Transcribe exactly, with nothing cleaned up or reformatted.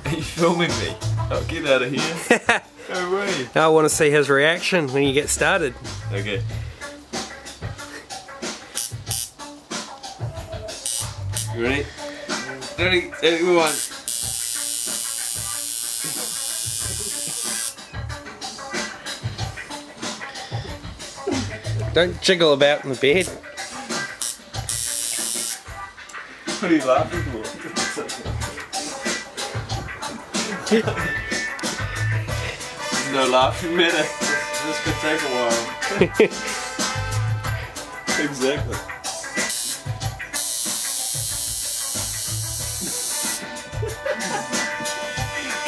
Are you filming me? Oh, get out of here. No way. I want to see his reaction when you get started. Okay. You ready? Ready, two, one. Don't jiggle about in the bed. What are you laughing for? No laughing matter. This could take a while. Exactly.